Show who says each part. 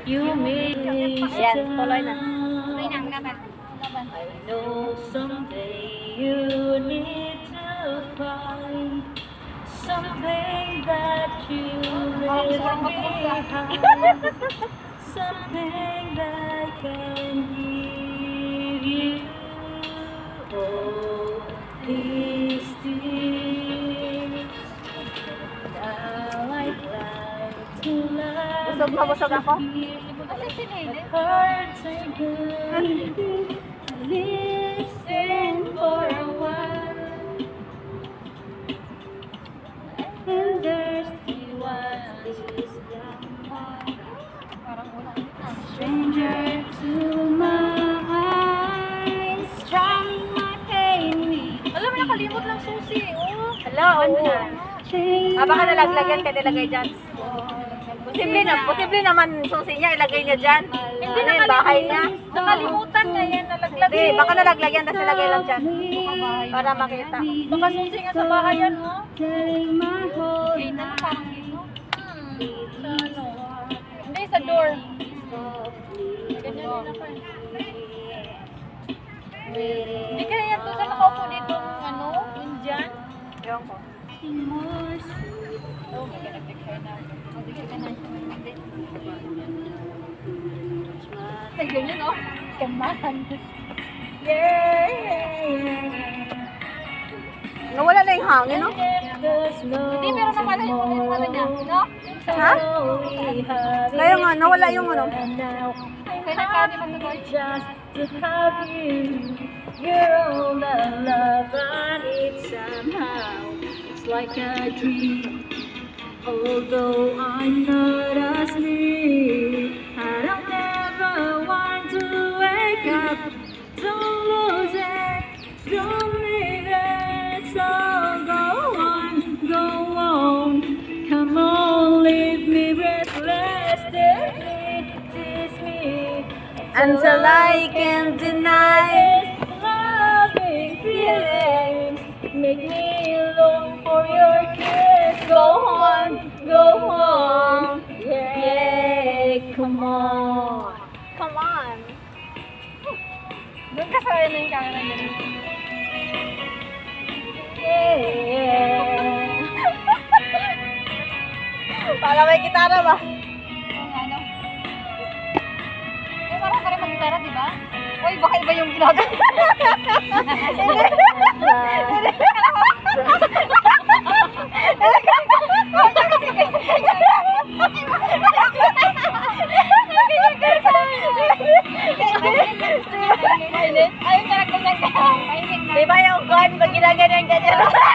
Speaker 1: You may
Speaker 2: Ayan, tuloy na.
Speaker 3: Tuloy na, laban.
Speaker 1: I know someday you need to find something that you leave behind, something that can give you all these things. Now I'd like to love
Speaker 2: Busog na busog ako.
Speaker 1: hearts again. Listen for a while, and there's the one is stranger to my eyes, strong my pain.
Speaker 3: Alam mo, nakalimot lang susi. Oh.
Speaker 2: Hello, baka nalaglagan ka nilagay dyan. Posible naman susi niya, ilagay niya dyan.
Speaker 3: Hindi
Speaker 2: Ano yun, bahay niya?
Speaker 3: Nakalimutan niya yan, nalaglag.
Speaker 2: Hindi, baka nalaglagan, tapos nilagay lang dyan. Para makita.
Speaker 3: Baka susi nga sa bahay yan, oh.
Speaker 1: Take my whole
Speaker 3: Okay, na parang dito. Sa ano? Hindi, sa door. Ganyan din ako eh. Hindi kaya yan to sa nakaupo dito, ano? Yung dyan.
Speaker 2: Ewan ko.
Speaker 3: Oh, magkakapicture na. Magkakapicture ka na. Ay, ganyan, oh. Kamahan.
Speaker 2: Nawala na yung hangin, no?
Speaker 3: Hindi, pero namala yung ano niya, no?
Speaker 2: Ha? Kaya nga, nawala yung ano.
Speaker 3: Kaya nakani mag-boy.
Speaker 1: Just to have you, you're all the love I need somehow. It's like a dream, although I'm not asleep. I don't ever want to wake up. Don't lose it, don't leave it. So go on, come on, leave me breathless. Tease me
Speaker 2: Until I can deny.
Speaker 1: loving feelings make me long for your kiss. Go on, yeah, come on.
Speaker 2: Come on.
Speaker 3: Doon ka sa ano yung camera niya.
Speaker 1: Yeah.
Speaker 2: Para may gitara ba?
Speaker 3: Yung ano. Eh, parang ka rin mag-gitara, di ba? Uy, baka iba yung ginagawa. Ayun, talagang nagkakainin.
Speaker 2: Di ba yung God, pag ginaganyan-ganyan?